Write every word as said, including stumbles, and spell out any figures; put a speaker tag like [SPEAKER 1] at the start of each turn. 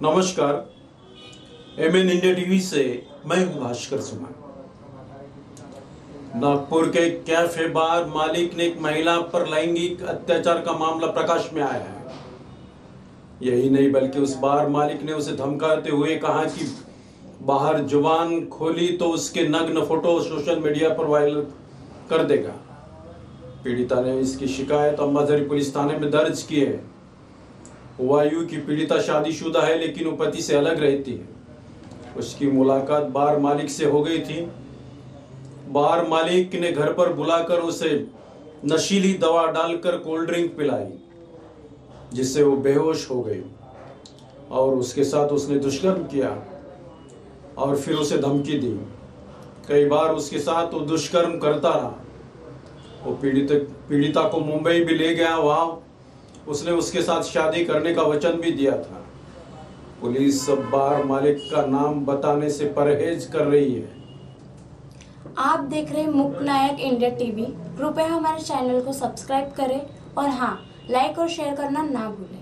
[SPEAKER 1] नमस्कार, MN India TV से मैं हूं भास्कर सुमन। नागपुर के कैफे बार मालिक ने एक महिला पर लैंगिक अत्याचार का मामला प्रकाश में आया है। यही नहीं बल्कि उस बार मालिक ने उसे धमकाते हुए कहा कि बाहर जुबान खोली तो उसके नग्न फोटो सोशल मीडिया पर वायरल कर देगा। पीड़िता ने इसकी शिकायत अंबाझरी पुलिस थाने में दर्ज की है। वायु की पीड़िता शादीशुदा है, लेकिन वो पति से अलग रहती है। उसकी मुलाकात बार मालिक से हो गई थी। बार मालिक ने घर पर बुलाकर उसे नशीली दवा डालकर कोल्ड ड्रिंक पिलाई, जिससे वो बेहोश हो गई और उसके साथ उसने दुष्कर्म किया और फिर उसे धमकी दी। कई बार उसके साथ वो दुष्कर्म करता रहा। वो पीड़ित पीड़िता को मुंबई भी ले गया। वहां उसने उसके साथ शादी करने का वचन भी दिया था। पुलिस सब बार मालिक का नाम बताने से परहेज कर रही है।
[SPEAKER 2] आप देख रहे हैं मुख्य नायक इंडिया टीवी। कृपया हमारे चैनल को सब्सक्राइब करें और हाँ, लाइक और शेयर करना ना भूलें।